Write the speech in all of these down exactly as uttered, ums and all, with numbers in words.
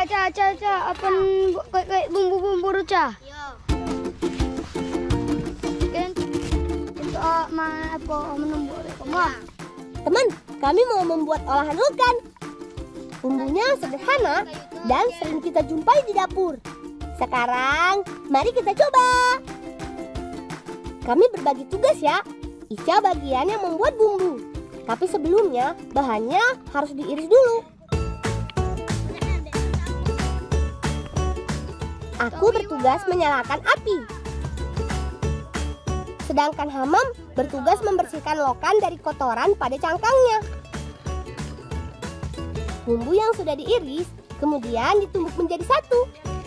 Ca, Ca, Ca, apa kayak bumbu-bumbu ruca? Iya. Kan itu apa menumbuk kamu? Teman, kami mau membuat olahan lokan. Bumbunya sederhana dan sering kita jumpai di dapur. Sekarang, mari kita coba. Kami berbagi tugas ya. Ica bagian yang membuat bumbu. Tapi sebelumnya, bahannya harus diiris dulu. Aku bertugas menyalakan api. Sedangkan Hamam bertugas membersihkan lokan dari kotoran pada cangkangnya. Bumbu yang sudah diiris kemudian ditumbuk menjadi satu.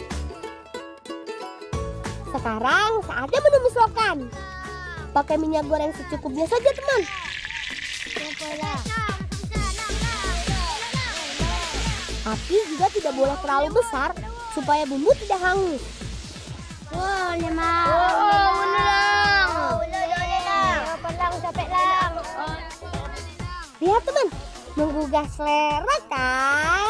Sekarang saatnya menumis lokan. Pakai minyak goreng secukupnya saja, teman. Api juga tidak boleh terlalu besar supaya bumbu tidak hangus. Wow, lemang. Oh, menelang. Pelang capek lang. Lihat teman, menggugah selera kan?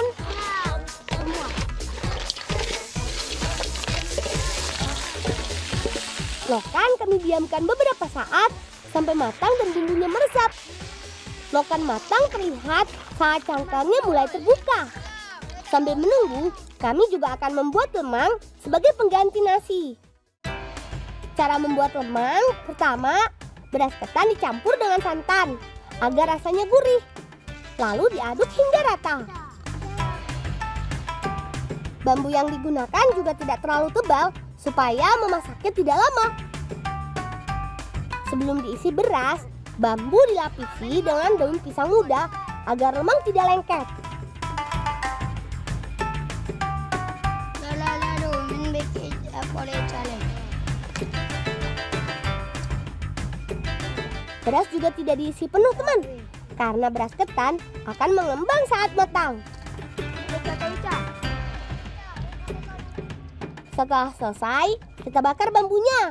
Lokan kami diamkan beberapa saat sampai matang dan bumbunya meresap. Lokan matang terlihat saat cangkangnya mulai terbuka. Sambil menunggu, kami juga akan membuat lemang sebagai pengganti nasi. Cara membuat lemang, pertama, beras ketan dicampur dengan santan agar rasanya gurih. Lalu diaduk hingga rata. Bambu yang digunakan juga tidak terlalu tebal supaya memasaknya tidak lama. Sebelum diisi beras, bambu dilapisi dengan daun pisang muda agar lemang tidak lengket. Beras juga tidak diisi penuh, teman, karena beras ketan akan mengembang saat matang. Setelah selesai, kita bakar bambunya.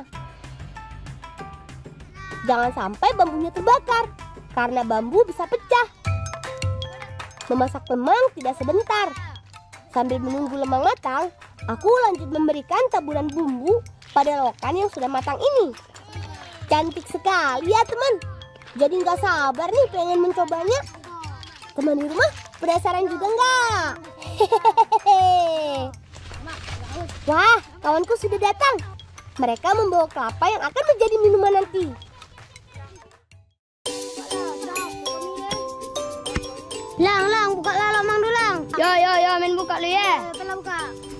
Jangan sampai bambunya terbakar, karena bambu bisa pecah. Memasak lemang tidak sebentar. Sambil menunggu lemang matang, aku lanjut memberikan taburan bumbu pada lokan yang sudah matang ini. Cantik sekali ya teman. Jadi nggak sabar nih pengen mencobanya. Teman di rumah penasaran juga nggak? Hehehe. Wah, kawanku sudah datang. Mereka membawa kelapa yang akan menjadi minuman nanti. Lang, lang, buka lah lemang dulu, lang. Yo, yo, yo, main buka lu ya. Pelang buka.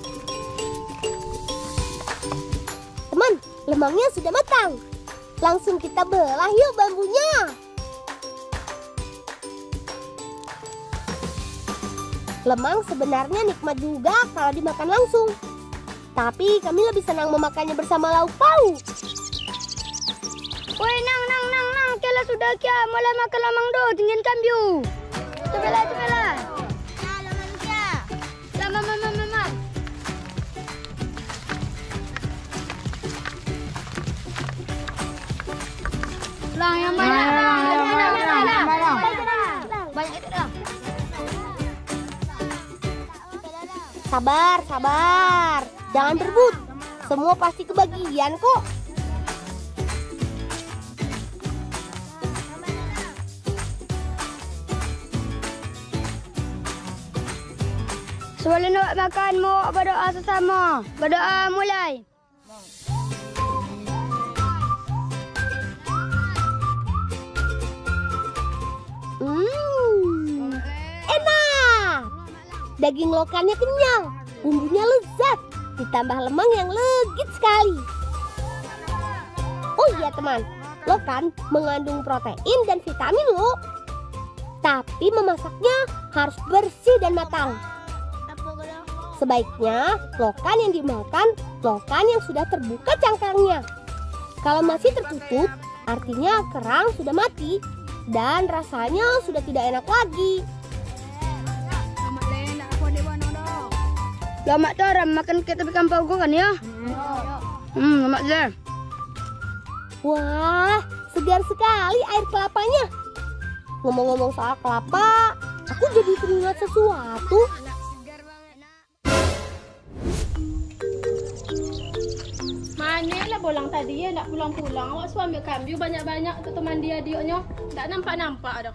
Teman, lemangnya sudah matang. Langsung kita belah yuk bambunya. Lemang sebenarnya nikmat juga kalau dimakan langsung. Tapi kami lebih senang memakannya bersama lauk pauk. Woi, nang, nang, nang, nang, kela sudah kia, mulai makan lemang do, tinggal kambiu. Cobalah, cobalah. Nah, lemang dia. Sama, mama, mama. Lang yang banyak, lang, lang, lang, lang, lang. Banyak itu lang. Sabar, sabar. Jangan berebut. Semua pasti kebagian kok. Sebelum nak makan, mau berdoa sesama. Berdoa mulai. Hmm, enak. Daging lokannya kenyal, bumbunya lezat, ditambah lemang yang legit sekali. Oh iya teman, lokan mengandung protein dan vitamin loh. Tapi memasaknya harus bersih dan matang. Sebaiknya lokan yang dimakan lokan yang sudah terbuka cangkangnya. Kalau masih tertutup, artinya kerang sudah mati dan rasanya sudah tidak enak lagi. Lama tu orang makan kita ikan paus kan ya? Hmm, lama je. Wah, segar sekali air kelapanya. Ngomong-ngomong soal kelapa, aku jadi teringat sesuatu. Dia pulang tadi ya, nak pulang-pulang. Awak suami ambil kambing banyak-banyak tu teman dia dioknya. Tak nampak-nampak dah.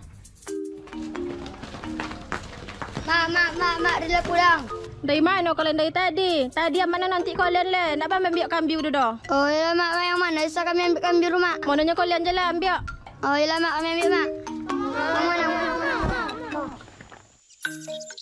Mak, mak, mak, mak, dia dah pulang. Dari mana kalian dari tadi? Tadi yang mana nanti kalian le? Nak ambil biak kambing tu dah. Oh, yalah mak, mak yang mana? Bisa kami ambil kambing rumah. Monanya kalian je lah ambil. Oh, yalah mak, kami ambil mak. Yang mana?